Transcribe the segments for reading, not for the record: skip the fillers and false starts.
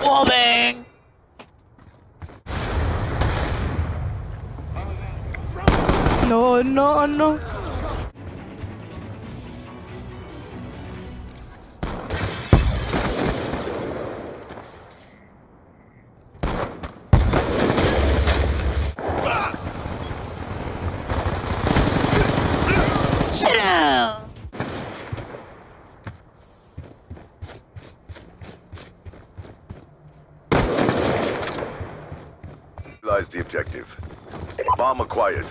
Wallbang! No, no, no. Sit down! Lies the objective. Bomb acquired.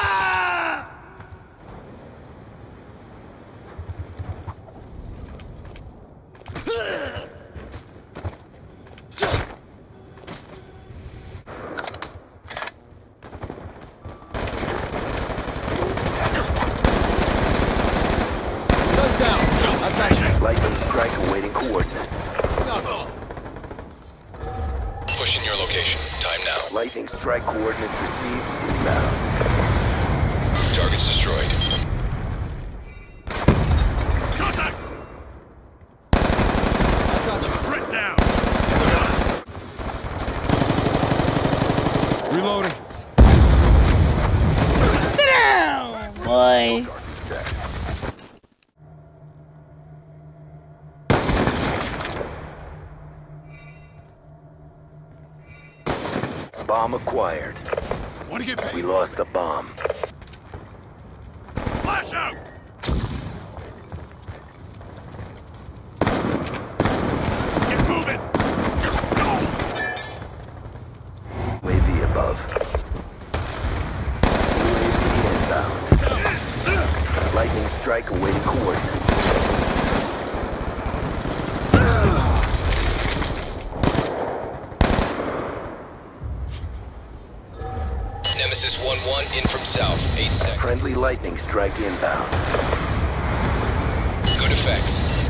Lightning strike awaiting coordinates. Pushing your location. Time now. Lightning strike coordinates received inbound. Targets destroyed. Contact! I got you. Threat down! Reloading. Sit down, boy. Bomb acquired. Want to get paid? We lost the bomb. Flash out! Get moving! UAV above. UAV inbound. Lightning strike awaiting coordinates. Nemesis 1-1 in from south. 8 seconds. Friendly lightning strike inbound. Good effects.